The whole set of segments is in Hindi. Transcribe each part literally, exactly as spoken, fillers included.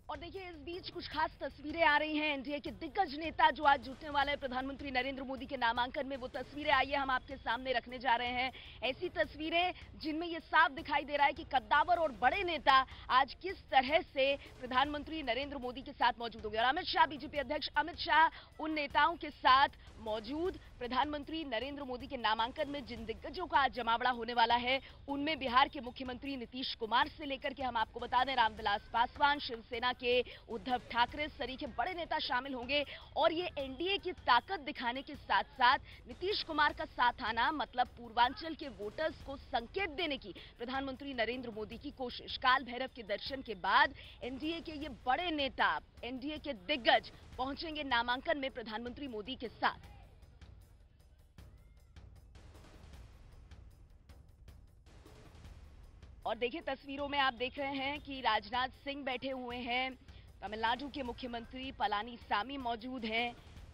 और देखिए इस बीच कुछ खास तस्वीरें आ रही हैं एनडीए के दिग्गज नेता जो आज जुटने वाले हैं प्रधानमंत्री नरेंद्र मोदी के नामांकन में। वो तस्वीरें आइए हम आपके सामने रखने जा रहे हैं। ऐसी तस्वीरें जिनमें ये साफ दिखाई दे रहा है कि कद्दावर और बड़े नेता आज किस तरह से प्रधानमंत्री नरेंद्र मोदी के साथ मौजूद होंगे। और अमित शाह, बीजेपी अध्यक्ष अमित शाह उन नेताओं के साथ मौजूद। प्रधानमंत्री नरेंद्र मोदी के नामांकन में जिन दिग्गजों का आज जमावड़ा होने वाला है उनमें बिहार के मुख्यमंत्री नीतीश कुमार से लेकर के हम आपको बता दें रामविलास पासवान, शिवसेना के उद्धव ठाकरे सरीखे बड़े नेता शामिल होंगे। और ये एनडीए की ताकत दिखाने के साथ साथ नीतीश कुमार का साथ आना मतलब पूर्वांचल के वोटर्स को संकेत देने की प्रधानमंत्री नरेंद्र मोदी की कोशिश। काल भैरव के दर्शन के बाद एनडीए के ये बड़े नेता, एनडीए के दिग्गज पहुंचेंगे नामांकन में प्रधानमंत्री मोदी के साथ। और देखिए तस्वीरों में आप देख रहे हैं कि राजनाथ सिंह बैठे हुए हैं, तमिलनाडु के मुख्यमंत्री पलानीसामी मौजूद हैं,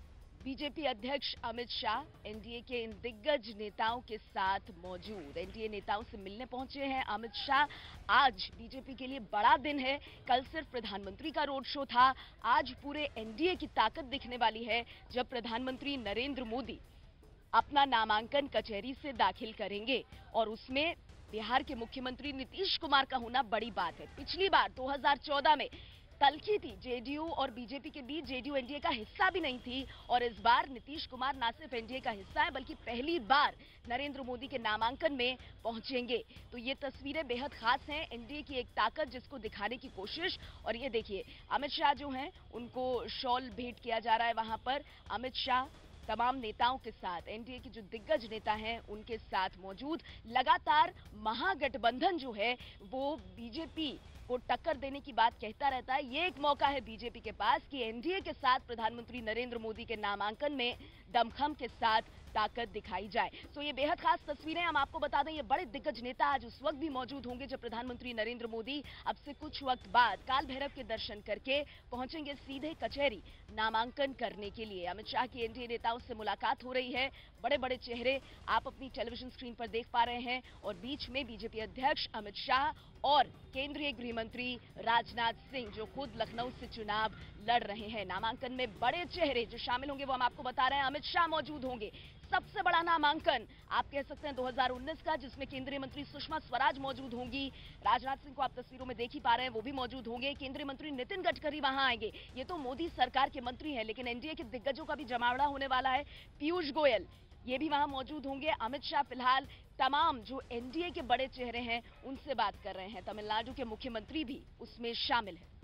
बीजेपी अध्यक्ष अमित शाह एनडीए के इन दिग्गज नेताओं के साथ मौजूद। एनडीए नेताओं से मिलने पहुंचे हैं अमित शाह। आज बीजेपी के लिए बड़ा दिन है। कल सिर्फ प्रधानमंत्री का रोड शो था, आज पूरे एनडीए की ताकत दिखने वाली है जब प्रधानमंत्री नरेंद्र मोदी अपना नामांकन कचहरी से दाखिल करेंगे। और उसमें बिहार के मुख्यमंत्री नीतीश कुमार का होना बड़ी बात है। पिछली बार दो हज़ार चौदह में तल्खी थी जेडीयू और बीजेपी के बीच, जेडीयू एनडीए का हिस्सा भी नहीं थी। और इस बार नीतीश कुमार ना सिर्फ एनडीए का हिस्सा है बल्कि पहली बार नरेंद्र मोदी के नामांकन में पहुंचेंगे। तो ये तस्वीरें बेहद खास हैं, एनडीए की एक ताकत जिसको दिखाने की कोशिश। और ये देखिए अमित शाह जो हैं उनको शॉल भेंट किया जा रहा है वहां पर। अमित शाह तमाम नेताओं के साथ, एनडीए के जो दिग्गज नेता हैं उनके साथ मौजूद। लगातार महागठबंधन जो है वो बीजेपी को टक्कर देने की बात कहता रहता है। ये एक मौका है बीजेपी के पास कि एनडीए के साथ प्रधानमंत्री नरेंद्र मोदी के नामांकन में दमखम के साथ ताकत दिखाई जाए। तो ये बेहद खास तस्वीरें हम आपको बता दें। ये बड़े दिग्गज नेता आज उस वक्त भी मौजूद होंगे जब प्रधानमंत्री नरेंद्र मोदी अब से कुछ वक्त बाद काल भैरव के दर्शन करके पहुंचेंगे सीधे कचहरी नामांकन करने के लिए। अमित शाह की एनडीए नेताओं से मुलाकात हो रही है। बड़े बड़े चेहरे आप अपनी टेलीविजन स्क्रीन पर देख पा रहे हैं। और बीच में बीजेपी अध्यक्ष अमित शाह और केंद्रीय गृह मंत्री राजनाथ सिंह जो खुद लखनऊ से चुनाव लड़ रहे हैं। नामांकन में बड़े चेहरे जो शामिल होंगे वो हम आपको बता रहे हैं। अमित शाह मौजूद होंगे। सबसे बड़ा नामांकन आप कह सकते हैं दो हज़ार उन्नीस का, जिसमें केंद्रीय मंत्री सुषमा स्वराज मौजूद होंगी। राजनाथ सिंह को आप तस्वीरों में देख ही पा रहे हैं, वो भी मौजूद होंगे। केंद्रीय मंत्री नितिन गडकरी वहां आएंगे। ये तो मोदी सरकार के मंत्री हैं, लेकिन एनडीए के दिग्गजों का भी जमावड़ा होने वाला है। पीयूष गोयल ये भी वहां मौजूद होंगे। अमित शाह फिलहाल तमाम जो एनडीए के बड़े चेहरे हैं उनसे बात कर रहे हैं। तमिलनाडु के मुख्यमंत्री भी उसमें शामिल है।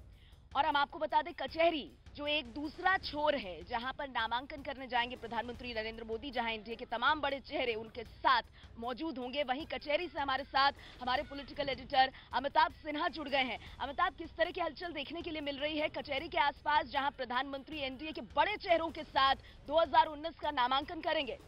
और हम आपको बता दें कचहरी जो एक दूसरा छोर है जहां पर नामांकन करने जाएंगे प्रधानमंत्री नरेंद्र मोदी, जहां एनडीए के तमाम बड़े चेहरे उनके साथ मौजूद होंगे, वहीं कचहरी से हमारे साथ हमारे पॉलिटिकल एडिटर अमिताभ सिन्हा जुड़ गए हैं। अमिताभ, किस तरह की हलचल देखने के लिए मिल रही है कचहरी के आसपास जहां प्रधानमंत्री एनडीए के बड़े चेहरों के साथ दो हज़ार उन्नीस का नामांकन करेंगे?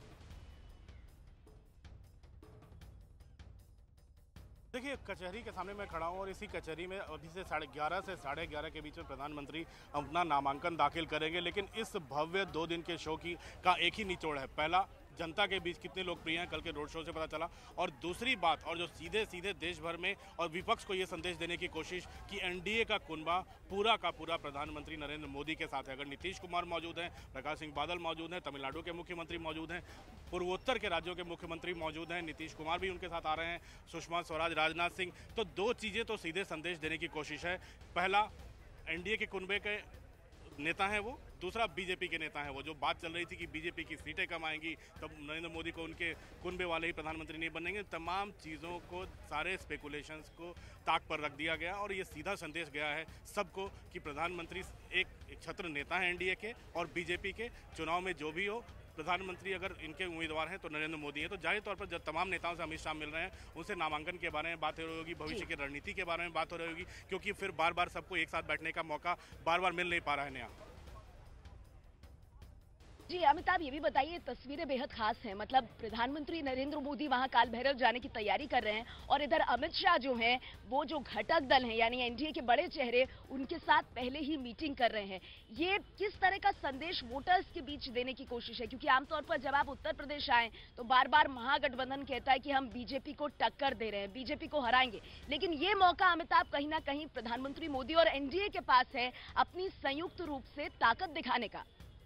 देखिए कचहरी के सामने मैं खड़ा हूँ और इसी कचहरी में अभी से साढ़े ग्यारह से साढ़े ग्यारह के बीच में प्रधानमंत्री अपना नामांकन दाखिल करेंगे। लेकिन इस भव्य दो दिन के शो की का एक ही निचोड़ है। पहला, जनता के बीच कितने लोकप्रिय हैं, कल के रोड शो से पता चला। और दूसरी बात, और जो सीधे सीधे देश भर में और विपक्ष को ये संदेश देने की कोशिश कि एनडीए का कुनबा पूरा का पूरा प्रधानमंत्री नरेंद्र मोदी के साथ है। अगर नीतीश कुमार मौजूद हैं, प्रकाश सिंह बादल मौजूद हैं, तमिलनाडु के मुख्यमंत्री मौजूद हैं, पूर्वोत्तर के राज्यों के मुख्यमंत्री मौजूद हैं, नीतीश कुमार भी उनके साथ आ रहे हैं, सुषमा स्वराज, राजनाथ सिंह, तो दो चीज़ें तो सीधे संदेश देने की कोशिश है। पहला, एनडीए के कुनबे के नेता हैं वो। दूसरा, बीजेपी के नेता हैं वो। जो बात चल रही थी कि बीजेपी की सीटें कम आएंगी तब नरेंद्र मोदी को उनके कुनबे वाले ही प्रधानमंत्री नहीं बनेंगे, तमाम चीज़ों को, सारे स्पेकुलेशंस को ताक पर रख दिया गया। और ये सीधा संदेश गया है सबको कि प्रधानमंत्री एक, एक छत्र नेता है एनडीए के, और बीजेपी के चुनाव में जो भी हो, प्रधानमंत्री अगर इनके उम्मीदवार हैं तो नरेंद्र मोदी हैं। तो जाहिर तौर पर जब तमाम नेताओं से अमित शाह मिल रहे हैं, उनसे नामांकन के बारे में बात हो रही होगी, भविष्य की रणनीति के बारे में बात हो रही होगी, क्योंकि फिर बार बार सबको एक साथ बैठने का मौका बार बार मिल नहीं पा रहा है नया। जी अमिताभ, ये भी बताइए, तस्वीरें बेहद खास हैं। मतलब प्रधानमंत्री नरेंद्र मोदी वहां काल भैरव जाने की तैयारी कर रहे हैं और इधर अमित शाह जो हैं वो जो घटक दल हैं यानी एनडीए के बड़े चेहरे, उनके साथ पहले ही मीटिंग कर रहे हैं। ये किस तरह का संदेश वोटर्स के बीच देने की कोशिश है? क्योंकि आमतौर पर जब आप उत्तर प्रदेश आए तो बार बार महागठबंधन कहता है कि हम बीजेपी को टक्कर दे रहे हैं, बीजेपी को हराएंगे, लेकिन ये मौका अमिताभ कहीं ना कहीं प्रधानमंत्री मोदी और एनडीए के पास है अपनी संयुक्त रूप से ताकत दिखाने का।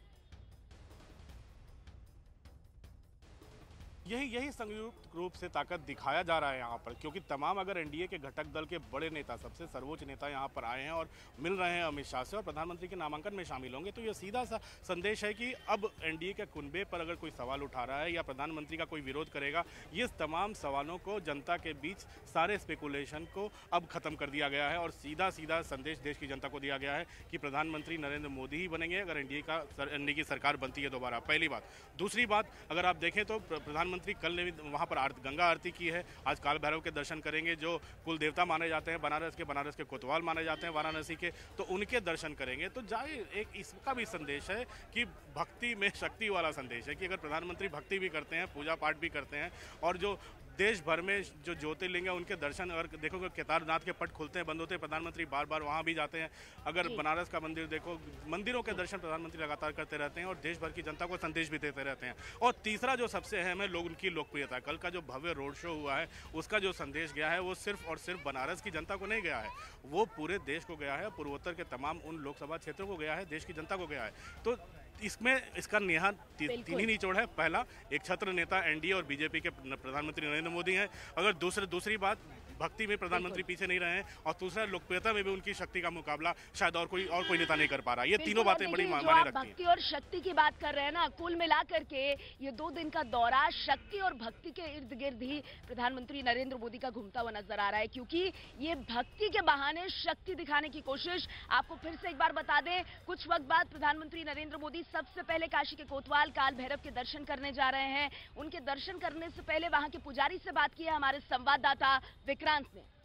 यही यही संयुक्त रूप से ताकत दिखाया जा रहा है यहाँ पर, क्योंकि तमाम अगर एनडीए के घटक दल के बड़े नेता, सबसे सर्वोच्च नेता यहाँ पर आए हैं और मिल रहे हैं अमित शाह से और प्रधानमंत्री के नामांकन में शामिल होंगे, तो ये सीधा सा संदेश है कि अब एनडीए के कुनबे पर अगर कोई सवाल उठा रहा है या प्रधानमंत्री का कोई विरोध करेगा, ये तमाम सवालों को जनता के बीच सारे स्पेकुलेशन को अब खत्म कर दिया गया है और सीधा सीधा संदेश देश की जनता को दिया गया है कि प्रधानमंत्री नरेंद्र मोदी ही बनेंगे अगर एनडीए का एनडीए की सरकार बनती है दोबारा। पहली बात। दूसरी बात, अगर आप देखें तो प्रधानमंत्री कल ने भी वहाँ पर आरती, गंगा आरती की है। आज काल भैरव के दर्शन करेंगे, जो कुल देवता माने जाते हैं बनारस के, बनारस के कोतवाल माने जाते हैं वाराणसी के, तो उनके दर्शन करेंगे। तो जाहिर एक इसका भी संदेश है कि भक्ति में शक्ति वाला संदेश है कि अगर प्रधानमंत्री भक्ति भी करते हैं, पूजा पाठ भी करते हैं और जो देश भर में जो ज्योतिर्लिंग है उनके दर्शन, अगर देखोगे केदारनाथ के पट खुलते हैं, बंद होते हैं, प्रधानमंत्री बार बार वहाँ भी जाते हैं। अगर बनारस का मंदिर देखो, मंदिरों के दर्शन प्रधानमंत्री लगातार करते रहते हैं और देश भर की जनता को संदेश भी देते रहते हैं। और तीसरा जो सबसे अहम है, लोग उनकी लोकप्रियता। कल का जो भव्य रोड शो हुआ है उसका जो संदेश गया है वो सिर्फ और सिर्फ बनारस की जनता को नहीं गया है, वो पूरे देश को गया है, पूर्वोत्तर के तमाम उन लोकसभा क्षेत्रों को गया है, देश की जनता को गया है। तो इसमें इसका निहार ती, तीन ही निचोड़ है। पहला, एक छत्र नेता एनडीए और बीजेपी के प्रधानमंत्री नरेंद्र मोदी हैं। अगर दूसरे दूसरी बात, भक्ति में प्रधानमंत्री पीछे नहीं रहे हैं और दूसरा, लोकप्रियता में भी उनकी शक्ति का मुकाबला शायद और कोई और कोई नेता नहीं कर पा रहा। ये तीनों बातें बड़ी मायने रखती हैं। भक्ति और शक्ति की बात कर रहे हैं ना, कुल मिलाकर के ये दो दिन का दौरा शक्ति और भक्ति के इर्द गिर्द ही प्रधानमंत्री नरेंद्र मोदी का घूमता हुआ नजर आ रहा है, क्योंकि ये भक्ति के बहाने शक्ति दिखाने की कोशिश। आपको फिर से एक बार बता दें, कुछ वक्त बाद प्रधानमंत्री नरेंद्र मोदी सबसे पहले काशी के कोतवाल काल भैरव के दर्शन करने जा रहे हैं। उनके दर्शन करने से पहले वहां के पुजारी से बात की है हमारे संवाददाता विक्रांत ने।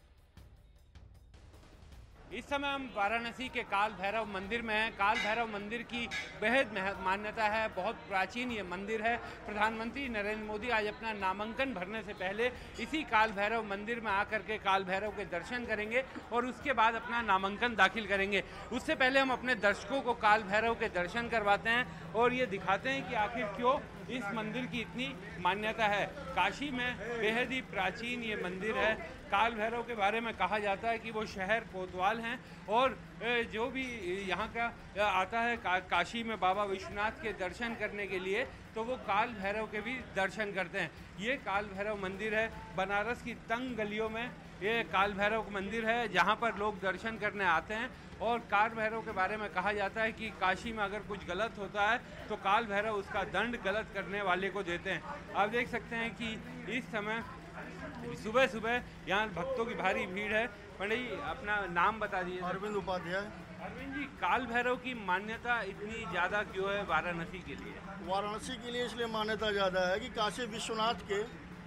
इस समय हम वाराणसी के काल भैरव मंदिर में हैं। काल भैरव मंदिर की बेहद मान्यता है, बहुत प्राचीन ये मंदिर है। प्रधानमंत्री नरेंद्र मोदी आज अपना नामांकन भरने से पहले इसी काल भैरव मंदिर में आकर के काल भैरव के दर्शन करेंगे और उसके बाद अपना नामांकन दाखिल करेंगे। उससे पहले हम अपने दर्शकों को काल भैरव के दर्शन करवाते हैं और ये दिखाते हैं कि आखिर क्यों इस मंदिर की इतनी मान्यता है। काशी में बेहद ही प्राचीन ये मंदिर है। काल भैरव के बारे में कहा जाता है कि वो शहर कोतवाल हैं और जो भी यहाँ का आता है का, काशी में बाबा विश्वनाथ के दर्शन करने के लिए, तो वो काल भैरव के भी दर्शन करते हैं। ये काल भैरव मंदिर है, बनारस की तंग गलियों में ये काल भैरव मंदिर है जहाँ पर लोग दर्शन करने आते हैं। और काल भैरव के बारे में कहा जाता है कि काशी में अगर कुछ गलत होता है तो काल भैरव उसका दंड गलत करने वाले को देते हैं। आप देख सकते हैं कि इस समय सुबह सुबह यहाँ भक्तों की भारी भीड़ है। पंडित जी, अपना नाम बता दीजिए। अरविंद उपाध्याय। अरविंद जी, काल भैरव की मान्यता इतनी ज़्यादा क्यों है वाराणसी के लिए? वाराणसी के लिए इसलिए मान्यता ज़्यादा है कि काशी विश्वनाथ के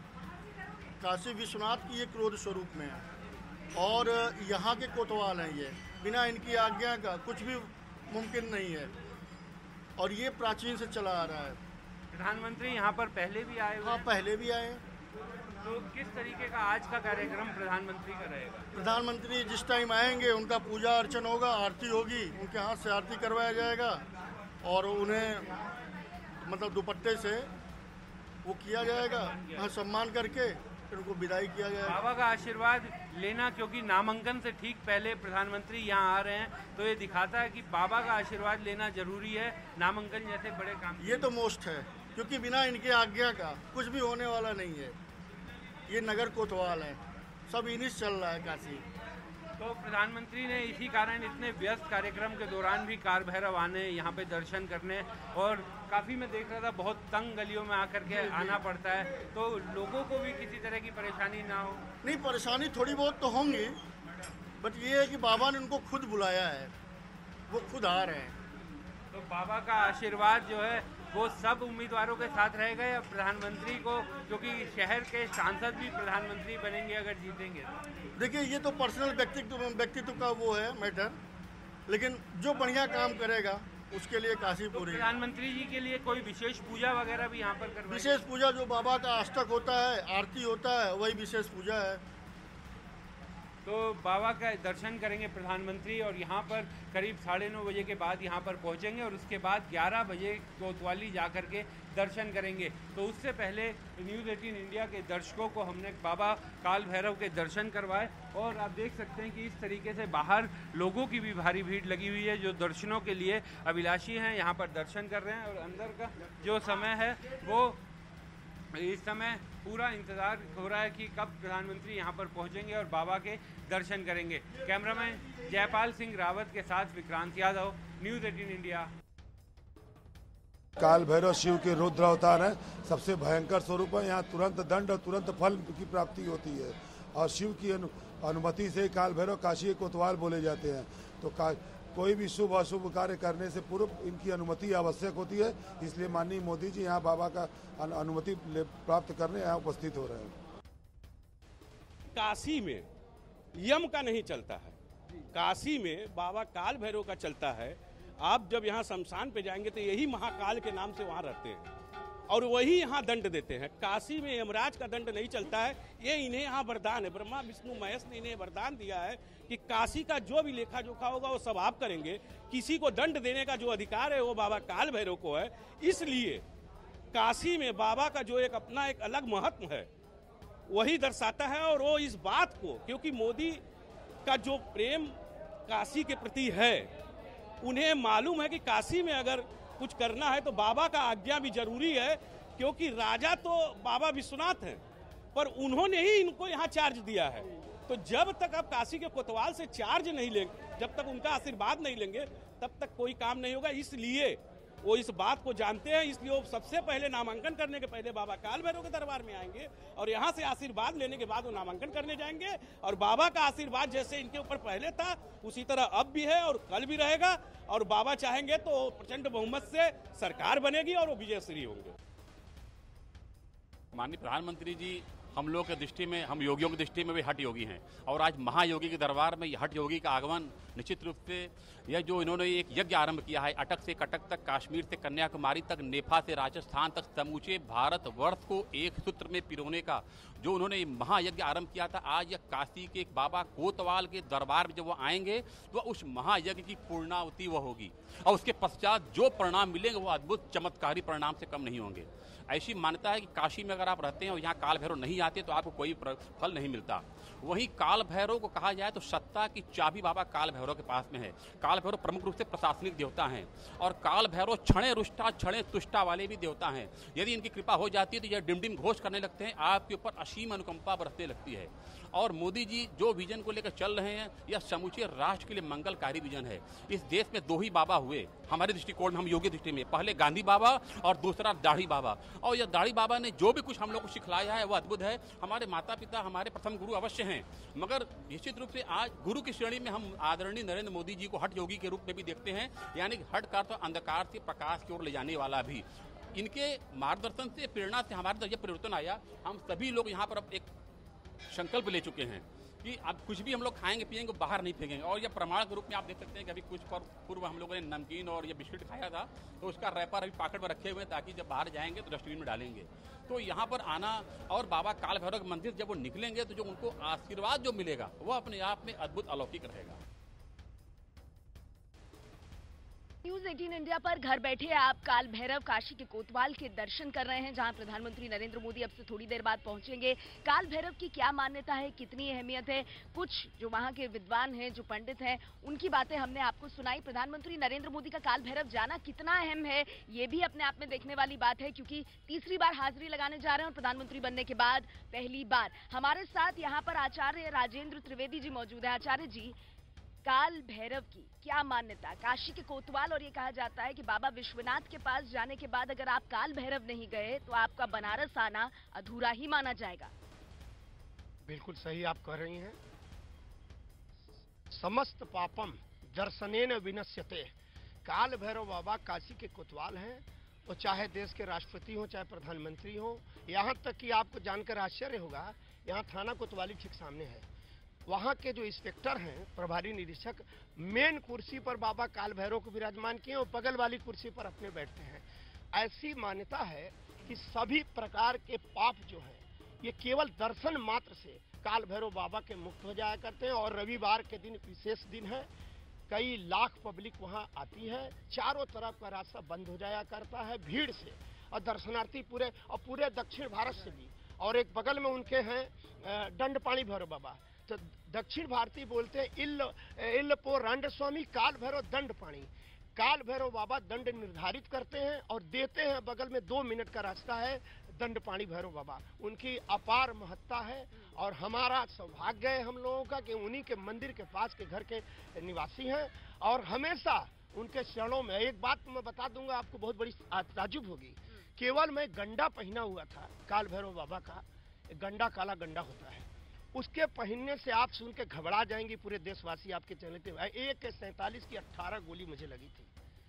काशी विश्वनाथ की ये क्रोध स्वरूप में है और यहाँ के कोतवाल हैं। ये बिना इनकी आज्ञा का कुछ भी मुमकिन नहीं है और ये प्राचीन से चला आ रहा है। प्रधानमंत्री यहाँ पर पहले भी आए हुए? हाँ, पहले भी आए। तो किस तरीके का आज का कार्यक्रम प्रधानमंत्री का रहेगा? प्रधानमंत्री जिस टाइम आएंगे उनका पूजा अर्चन होगा, आरती होगी, उनके हाथ से आरती करवाया जाएगा और उन्हें मतलब दुपट्टे से वो किया जाएगा, हाँ, सम्मान करके फिर उनको विदाई किया जाएगा। बाबा का आशीर्वाद लेना, क्योंकि नामांकन से ठीक पहले प्रधानमंत्री यहाँ आ रहे हैं, तो ये दिखाता है कि बाबा का आशीर्वाद लेना जरूरी है नामांकन जैसे बड़े काम। ये तो मोस्ट है, क्योंकि बिना इनके आज्ञा का कुछ भी होने वाला नहीं है। ये नगर कोतवाल है, सब इन्हीं से चल रहा है काशी। तो प्रधानमंत्री ने इसी कारण इतने व्यस्त कार्यक्रम के दौरान भी काल भैरव आने, यहाँ पे दर्शन करने, और काफ़ी मैं देख रहा था बहुत तंग गलियों में आकर के आना पड़ता है, तो लोगों को भी किसी तरह की परेशानी ना हो। नहीं, परेशानी थोड़ी बहुत तो होंगी, बट ये है कि बाबा ने उनको खुद बुलाया है, वो खुद आ रहे हैं। तो बाबा का आशीर्वाद जो है वो सब उम्मीदवारों के साथ रहेगा या प्रधानमंत्री को, क्योंकि शहर के सांसद भी प्रधानमंत्री बनेंगे अगर जीतेंगे? देखिए, ये तो पर्सनल व्यक्तित्व व्यक्तित्व का वो है मैटर, लेकिन जो बढ़िया काम करेगा उसके लिए काशी तो पूरी। प्रधानमंत्री जी के लिए कोई विशेष पूजा वगैरह भी यहाँ पर करवाई? विशेष पूजा जो बाबा का अष्टक होता है, आरती होता है, वही विशेष पूजा है। तो बाबा का दर्शन करेंगे प्रधानमंत्री और यहाँ पर करीब साढ़े नौ बजे के बाद यहाँ पर पहुँचेंगे और उसके बाद ग्यारह बजे कोतवाली जा कर के दर्शन करेंगे। तो उससे पहले न्यूज़ अठारह इंडिया के दर्शकों को हमने बाबा काल भैरव के दर्शन करवाए और आप देख सकते हैं कि इस तरीके से बाहर लोगों की भी भारी भीड़ लगी हुई है जो दर्शनों के लिए अभिलाषी हैं, यहाँ पर दर्शन कर रहे हैं। और अंदर का जो समय है वो इस समय पूरा इंतजार हो रहा है कि कब प्रधानमंत्री यहाँ पर पहुँचेंगे और बाबा के दर्शन करेंगे। कैमरामैन जयपाल सिंह रावत के साथ Vikrant Yadav, news eighteen India. Kaal Bhairav Shiv के रुद्र अवतार है, सबसे भयंकर स्वरूप है। यहाँ तुरंत दंड और तुरंत फल की प्राप्ति होती है और शिव की अनु, अनुमति से काल भैरव काशी कोतवाल बोले जाते हैं। तो का, कोई भी शुभ अशुभ कार्य करने से पूर्व इनकी अनुमति आवश्यक होती है, इसलिए माननीय मोदी जी यहाँ बाबा का अनुमति प्राप्त करने यहाँ उपस्थित हो रहे हैं। काशी में यम का नहीं चलता है, काशी में बाबा काल भैरव का चलता है। आप जब यहाँ शमशान पे जाएंगे तो यही महाकाल के नाम से वहाँ रहते हैं और वही यहाँ दंड देते हैं। काशी में यमराज का दंड नहीं चलता है, ये इन्हें यहाँ वरदान है। ब्रह्मा विष्णु महेश ने इन्हें वरदान दिया है कि काशी का जो भी लेखा जोखा होगा वो सब आप करेंगे। किसी को दंड देने का जो अधिकार है वो बाबा काल भैरव को है। इसलिए काशी में बाबा का जो एक अपना एक अलग महत्व है वही दर्शाता है। और वो इस बात को, क्योंकि मोदी का जो प्रेम काशी के प्रति है, उन्हें मालूम है कि काशी में अगर कुछ करना है तो बाबा का आज्ञा भी जरूरी है, क्योंकि राजा तो बाबा विश्वनाथ हैं पर उन्होंने ही इनको यहाँ चार्ज दिया है। तो जब तक आप काशी के कोतवाल से चार्ज नहीं लेंगे, जब तक उनका आशीर्वाद नहीं लेंगे, तब तक कोई काम नहीं होगा। इसलिए वो इस बात को जानते हैं, इसलिए वो सबसे पहले नामांकन करने के पहले बाबा काल भैरव के दरबार में आएंगे और यहाँ से आशीर्वाद लेने के बाद वो नामांकन करने जाएंगे। और बाबा का आशीर्वाद जैसे इनके ऊपर पहले था उसी तरह अब भी है और कल भी रहेगा। और बाबा चाहेंगे तो प्रचंड बहुमत से सरकार बनेगी और वो विजयश्री होंगे। माननीय प्रधानमंत्री जी हम लोग के दृष्टि में, हम योगियों की दृष्टि में भी हठ योगी हैं और आज महायोगी के दरबार में हठ योगी का आगमन निश्चित रूप से यह जो इन्होंने एक यज्ञ आरंभ किया है, अटक से कटक तक, कश्मीर से कन्याकुमारी तक, नेपा से राजस्थान तक, समूचे भारतवर्ष को एक सूत्र में पिरोने का जो उन्होंने महायज्ञ आरंभ किया था, आज यह काशी के एक बाबा कोतवाल के दरबार में जब वो आएंगे तो उस महायज्ञ की पूर्णावती वह होगी और उसके पश्चात जो परिणाम मिलेंगे वो अद्भुत चमत्कारी परिणाम से कम नहीं होंगे। ऐसी मान्यता है कि काशी में अगर आप रहते हैं और यहाँ काल भैरव नहीं आते तो आपको कोई फल नहीं मिलता। वहीं काल भैरव को कहा जाए तो सत्ता की चाबी बाबा काल भैरव के पास में है। काल भैरव प्रमुख रूप से प्रशासनिक देवता हैं और काल भैरव क्षणे रुष्टा क्षणे तुष्टा वाले भी देवता हैं। यदि इनकी कृपा हो जाती है तो यह डिमडिम घोष करने लगते हैं, आपके ऊपर असीम अनुकंपा बरसने लगती है। और मोदी जी जो विजन को लेकर चल रहे हैं यह समूचे राष्ट्र के लिए मंगलकारी विजन है। इस देश में दो ही बाबा हुए हमारे दृष्टिकोण में, हम योगी दृष्टि में, पहले गांधी बाबा और दूसरा दाढ़ी बाबा। और यह दाढ़ी बाबा ने जो भी कुछ हम लोग को सिखलाया है वह अद्भुत है। हमारे माता पिता हमारे प्रथम गुरु अवश्य हैं, मगर निश्चित रूप से आज गुरु की श्रेणी में हम आदरणीय नरेंद्र मोदी जी को हठ योगी के रूप में भी देखते हैं, यानी हट का तो अंधकार से प्रकाश की ओर ले जाने वाला भी। इनके मार्गदर्शन से, प्रेरणा से हमारे अंदर यह परिवर्तन आया। हम सभी लोग यहाँ पर अब एक संकल्प ले चुके हैं कि अब कुछ भी हम लोग खाएंगे पिएंगे बाहर नहीं फेंकेंगे। और यह प्रमाण के रूप में आप देख सकते हैं कि अभी कुछ पूर्व हम लोगों ने नमकीन और ये बिस्किट खाया था तो उसका रैपर अभी पॉकेट में रखे हुए हैं ताकि जब बाहर जाएंगे तो डस्टबिन में डालेंगे। तो यहाँ पर आना और बाबा काल भैरव के मंदिर जब वो निकलेंगे तो जो उनको आशीर्वाद जो मिलेगा वो अपने आप में अद्भुत अलौकिक रहेगा। न्यूज अठारह इंडिया पर घर बैठे आप काल भैरव काशी के कोतवाल के दर्शन कर रहे हैं, जहां प्रधानमंत्री नरेंद्र मोदी अब से थोड़ी देर बाद पहुंचेंगे। काल भैरव की क्या मान्यता है, कितनी अहमियत है, कुछ जो वहां के विद्वान हैं, जो पंडित हैं, उनकी बातें हमने आपको सुनाई। प्रधानमंत्री नरेंद्र मोदी का काल भैरव जाना कितना अहम है ये भी अपने आप में देखने वाली बात है, क्योंकि तीसरी बार हाजिरी लगाने जा रहे हैं और प्रधानमंत्री बनने के बाद पहली बार। हमारे साथ यहाँ पर आचार्य राजेंद्र त्रिवेदी जी मौजूद है। आचार्य जी, काल भैरव की क्या मान्यता, काशी के कोतवाल, और ये कहा जाता है कि बाबा विश्वनाथ के पास जाने के बाद अगर आप काल भैरव नहीं गए तो आपका बनारस आना अधूरा ही माना जाएगा। बिल्कुल सही आप कह रही हैं। समस्त पापम दर्शनेन विनश्यते। काल भैरव बाबा काशी के कोतवाल हैं, वो चाहे देश के राष्ट्रपति हो चाहे प्रधानमंत्री हो। यहाँ तक कि आपको जानकर आश्चर्य होगा, यहाँ थाना कोतवाली ठीक सामने है। वहाँ के जो इंस्पेक्टर हैं, प्रभारी निरीक्षक, मेन कुर्सी पर बाबा काल भैरव को विराजमान किए और बगल वाली कुर्सी पर अपने बैठते हैं। ऐसी मान्यता है कि सभी प्रकार के पाप जो है ये केवल दर्शन मात्र से काल भैरव बाबा के मुक्त हो जाया करते हैं। और रविवार के दिन विशेष दिन है, कई लाख पब्लिक वहां आती है, चारों तरफ का रास्ता बंद हो जाया करता है भीड़ से, और दर्शनार्थी पूरे और पूरे दक्षिण भारत से भी। और एक बगल में उनके हैं दंडपाणी भैरव बाबा, तो दक्षिण भारतीय बोलते हैं इल इल पो रंड स्वामी काल भैरव दंडपाणी। काल भैरव बाबा दंड निर्धारित करते हैं और देते हैं, बगल में दो मिनट का रास्ता है दंडपाणी भैरव बाबा। उनकी अपार महत्ता है और हमारा सौभाग्य है हम लोगों का कि उन्हीं के मंदिर के पास के घर के निवासी हैं और हमेशा उनके शरणों में। एक बात मैं बता दूंगा आपको, बहुत बड़ी ताज्जुब होगी, केवल मैं गंडा पहना हुआ था काल भैरव बाबा का, गंडा काला गंडा होता है, उसके पहनने से आप सुन के घबरा जाएंगे पूरे देशवासी आपके चैनल पे। एक सैंतालीस की अट्ठारह गोली मुझे लगी थी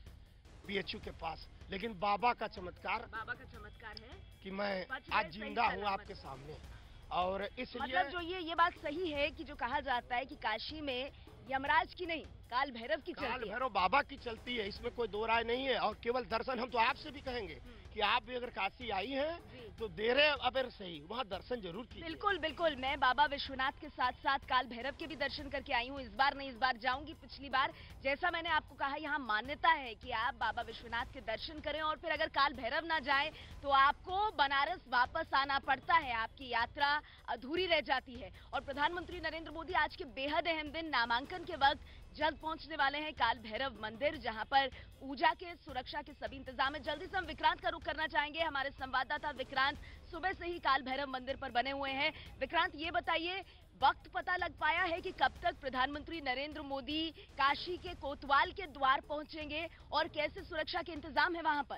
बीएचयू के पास, लेकिन बाबा का चमत्कार बाबा का चमत्कार है कि मैं आज जिंदा हूँ आपके सामने। और इसलिए मतलब जो ये ये बात सही है कि जो कहा जाता है कि काशी में यमराज की नहीं काल भैरव की चलती है, काल भैरव बाबा की चलती है, इसमें कोई दो राय नहीं है। और केवल दर्शन, हम तो आपसे भी कहेंगे कि आप भी अगर काशी आई हैं तो देरे अबेर सही वहाँ दर्शन जरूर कीजिए। बिल्कुल बिल्कुल, मैं बाबा विश्वनाथ के साथ साथ काल भैरव के भी दर्शन करके आई हूँ। इस बार नहीं, इस बार जाऊंगी। पिछली बार जैसा मैंने आपको कहा, यहाँ मान्यता है कि आप बाबा विश्वनाथ के दर्शन करें और फिर अगर काल भैरव ना जाए तो आपको बनारस वापस आना पड़ता है, आपकी यात्रा अधूरी रह जाती है। और प्रधानमंत्री नरेंद्र मोदी आज के बेहद अहम दिन नामांकन के वक्त जल्द पहुंचने वाले हैं काल भैरव मंदिर, जहां पर पूजा के सुरक्षा के सभी इंतजाम है। जल्दी से हम विक्रांत का रुख करना चाहेंगे। हमारे संवाददाता विक्रांत सुबह से ही काल भैरव मंदिर पर बने हुए हैं। विक्रांत, ये बताइए, वक्त पता लग पाया है कि कब तक प्रधानमंत्री नरेंद्र मोदी काशी के कोतवाल के द्वार पहुंचेंगे और कैसे सुरक्षा के इंतजाम है वहां पर?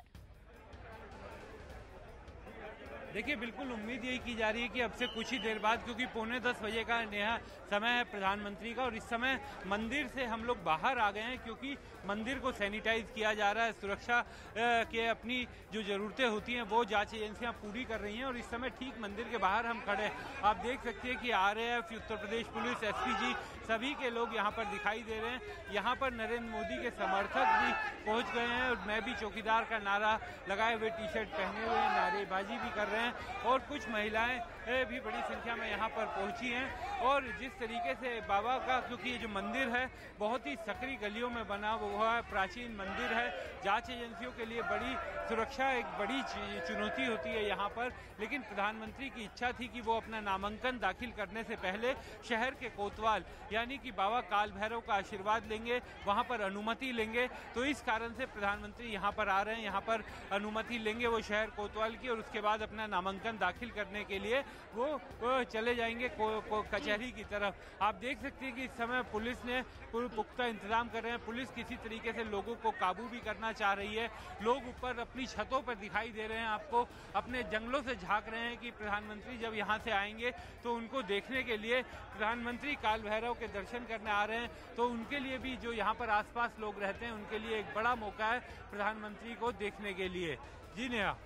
देखिए, बिल्कुल उम्मीद यही की जा रही है कि अब से कुछ ही देर बाद, क्योंकि पौने दस बजे का नेहा समय है प्रधानमंत्री का, और इस समय मंदिर से हम लोग बाहर आ गए हैं क्योंकि मंदिर को सैनिटाइज किया जा रहा है। सुरक्षा के अपनी जो ज़रूरतें होती हैं वो जांच एजेंसियां पूरी कर रही हैं और इस समय ठीक मंदिर के बाहर हम खड़े हैं। आप देख सकते हैं कि RAF, Uttar Pradesh police, SPG, सभी के लोग यहाँ पर दिखाई दे रहे हैं। यहाँ पर नरेंद्र मोदी के समर्थक भी पहुँच गए हैं और मैं भी चौकीदार का नारा लगाए हुए, टी शर्ट पहने हुए नारेबाजी भी कर रहे हैं और कुछ महिलाएं भी बड़ी संख्या में यहाँ पर पहुंची हैं। और जिस तरीके से बाबा का, क्योंकि ये जो मंदिर है बहुत ही सकरी गलियों में बना हुआ है, प्राचीन मंदिर है, जांच एजेंसियों के लिए बड़ी सुरक्षा एक बड़ी चुनौती होती है यहाँ पर। लेकिन प्रधानमंत्री की इच्छा थी कि वो अपना नामांकन दाखिल करने से पहले शहर के कोतवाल यानी कि बाबा काल भैरव का आशीर्वाद लेंगे, वहाँ पर अनुमति लेंगे। तो इस कारण से प्रधानमंत्री यहाँ पर आ रहे हैं, यहाँ पर अनुमति लेंगे वो शहर कोतवाल की, और उसके बाद अपना नामांकन दाखिल करने के लिए वो, वो चले जाएंगे को, को कचहरी की तरफ। आप देख सकते हैं कि इस समय पुलिस ने पुख्ता इंतजाम कर रहे हैं। पुलिस किसी तरीके से लोगों को काबू भी करना चाह रही है। लोग ऊपर अपनी छतों पर दिखाई दे रहे हैं, आपको अपने जंगलों से झांक रहे हैं कि प्रधानमंत्री जब यहाँ से आएंगे तो उनको देखने के लिए, प्रधानमंत्री काल भैरव के दर्शन करने आ रहे हैं तो उनके लिए भी, जो यहाँ पर आसपास लोग रहते हैं, उनके लिए एक बड़ा मौका है प्रधानमंत्री को देखने के लिए। जी नेहा।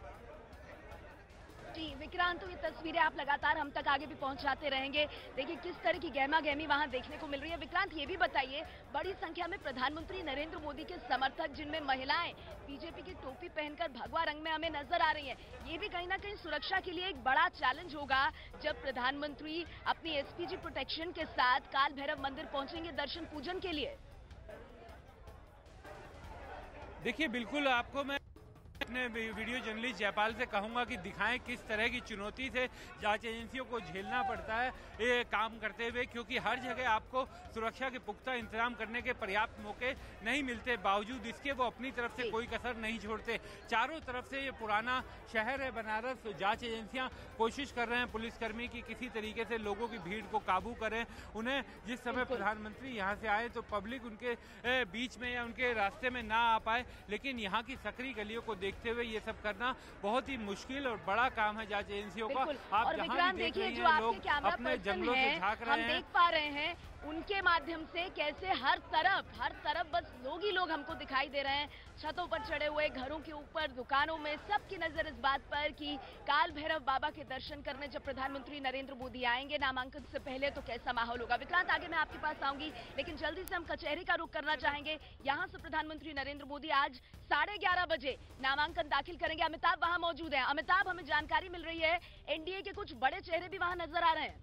जी विक्रांत, तो ये तस्वीरें आप लगातार हम तक आगे भी पहुंचाते रहेंगे। देखिए किस तरह की गहमा गहमी वहां देखने को मिल रही है। विक्रांत, ये भी बताइए, बड़ी संख्या में प्रधानमंत्री नरेंद्र मोदी के समर्थक, जिनमें महिलाएं बीजेपी की टोपी पहनकर भगवा रंग में हमें नजर आ रही हैं, ये भी कहीं ना कहीं सुरक्षा के लिए एक बड़ा चैलेंज होगा जब प्रधानमंत्री अपनी एसपीजी प्रोटेक्शन के साथ काल भैरव मंदिर पहुंचेंगे दर्शन पूजन के लिए। देखिए, बिल्कुल आपको मैं अपने वीडियो जर्नलिस्ट जयपाल से कहूंगा कि दिखाएं किस तरह की चुनौती से जांच एजेंसियों को झेलना पड़ता है ये काम करते हुए, क्योंकि हर जगह आपको सुरक्षा के पुख्ता इंतजाम करने के पर्याप्त मौके नहीं मिलते। बावजूद इसके वो अपनी तरफ से कोई कसर नहीं छोड़ते। चारों तरफ से ये पुराना शहर है बनारस, जांच एजेंसियां कोशिश कर रहे हैं पुलिसकर्मी की किसी तरीके से लोगों की भीड़ को काबू करें। उन्हें जिस समय प्रधानमंत्री यहाँ से आए तो पब्लिक उनके बीच में या उनके रास्ते में ना आ पाए, लेकिन यहाँ की सकरी गलियों को देखते हुए ये सब करना बहुत ही मुश्किल और बड़ा काम है जांच एजेंसियों का। आप जहां भी देख रहे हैं, लोग अपने जंगलों से झांक रहे हैं। हम देख पा रहे हैं उनके माध्यम से कैसे हर तरफ हर तरफ बस लोग ही लोग हमको दिखाई दे रहे हैं, छतों पर चढ़े हुए, घरों के ऊपर, दुकानों में, सबकी नजर इस बात पर कि काल भैरव बाबा के दर्शन करने जब प्रधानमंत्री नरेंद्र मोदी आएंगे नामांकन से पहले तो कैसा माहौल होगा। विक्रांत, आगे मैं आपके पास आऊंगी, लेकिन जल्दी से हम कचहरी का रुख करना चाहेंगे। यहाँ से प्रधानमंत्री नरेंद्र मोदी आज साढ़े ग्यारह बजे नामांकन दाखिल करेंगे। अमिताभ वहां मौजूद हैं। अमिताभ, हमें जानकारी मिल रही है एनडीए के कुछ बड़े चेहरे भी वहां नजर आ रहे हैं।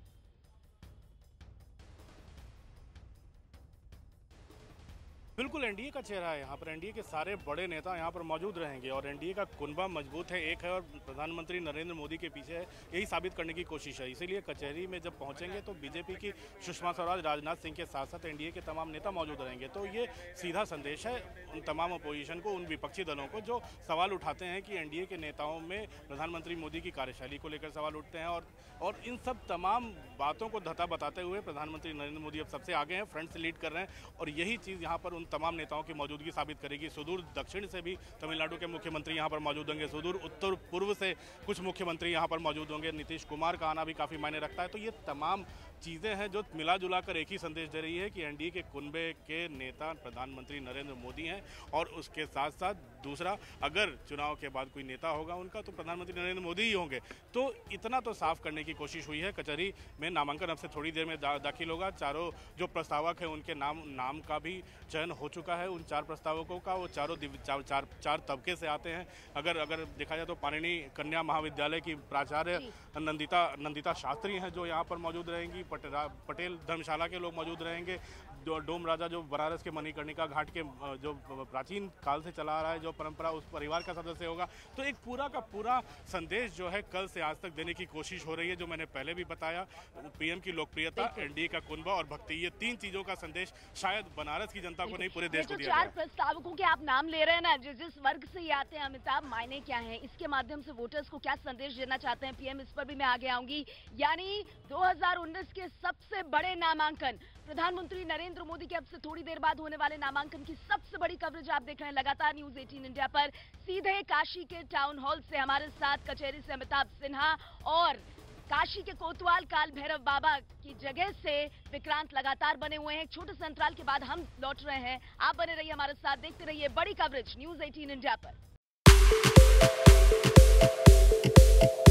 बिल्कुल एनडीए का चेहरा है यहाँ पर। एनडीए के सारे बड़े नेता यहाँ पर मौजूद रहेंगे और एनडीए का कुनबा मजबूत है, एक है और प्रधानमंत्री नरेंद्र मोदी के पीछे है, यही साबित करने की कोशिश है। इसीलिए कचहरी में जब पहुँचेंगे तो बीजेपी की सुषमा स्वराज, राजनाथ सिंह के साथ साथ एनडीए के तमाम नेता मौजूद रहेंगे। तो ये सीधा संदेश है उन तमाम अपोजिशन को, उन विपक्षी दलों को जो सवाल उठाते हैं कि एनडीए के नेताओं में प्रधानमंत्री मोदी की कार्यशैली को लेकर सवाल उठते हैं। और और इन सब तमाम बातों को धता बताते हुए प्रधानमंत्री नरेंद्र मोदी अब सबसे आगे हैं, फ्रंट से लीड कर रहे हैं और यही चीज़ यहाँ पर उन तमाम नेताओं की मौजूदगी साबित करेगी। सुदूर दक्षिण से भी तमिलनाडु के मुख्यमंत्री यहाँ पर मौजूद होंगे, सुदूर उत्तर पूर्व से कुछ मुख्यमंत्री यहाँ पर मौजूद होंगे, नीतीश कुमार का आना भी काफ़ी मायने रखता है। तो ये तमाम चीज़ें हैं जो मिला जुला कर एक ही संदेश दे रही है कि एनडीए के कुनबे के नेता प्रधानमंत्री नरेंद्र मोदी हैं। और उसके साथ साथ दूसरा, अगर चुनाव के बाद कोई नेता होगा उनका तो प्रधानमंत्री नरेंद्र मोदी ही होंगे। तो इतना तो साफ करने की कोशिश हुई है। कचहरी में नामांकन अब से थोड़ी देर में दा, दाखिल होगा। चारों जो प्रस्तावक हैं उनके नाम नाम का भी चयन हो चुका है। उन चार प्रस्तावकों का, वो चारों चार चार, चार तबके से आते हैं। अगर अगर देखा जाए तो पाणिनि कन्या महाविद्यालय की प्राचार्य नंदिता नंदिता शास्त्री हैं जो यहाँ पर मौजूद रहेंगी। पटेल धर्मशाला के लोग मौजूद रहेंगे। डोम राजा जो बनारस के मणिकर्णिका घाट के जो प्राचीन काल से चला आ रहा है जो परंपरा, उस परिवार का सदस्य होगा। तो एक पूरा का पूरा संदेश जो है कल से आज तक देने की कोशिश हो रही है। जो मैंने पहले भी बताया, पीएम की लोकप्रियता, एनडीए का कुनबा और भक्ति, ये तीन चीजों का संदेश शायद बनारस की जनता को नहीं पूरे देश को दिया चार प्रस्तावकों के आप नाम ले रहे हैं ना, जिस वर्ग से ये आते हैं, अमिताभ, मायने क्या है, इसके माध्यम से वोटर्स को क्या संदेश देना चाहते हैं पीएम, इस पर भी मैं आगे आऊंगी। यानी दो हज़ार उन्नीस के सबसे बड़े नामांकन, प्रधानमंत्री नरेंद्र मोदी के अब से थोड़ी देर बाद होने वाले नामांकन की सबसे बड़ी कवरेज आप देख रहे हैं लगातार न्यूज अठारह इंडिया पर। सीधे काशी के टाउन हॉल से हमारे साथ कचहरी से अमिताभ सिन्हा और काशी के कोतवाल काल भैरव बाबा की जगह से विक्रांत लगातार बने हुए हैं। छोटे से अंतराल के बाद हम लौट रहे हैं। आप बने रहिए हमारे साथ, देखते रहिए बड़ी कवरेज न्यूज अठारह इंडिया पर।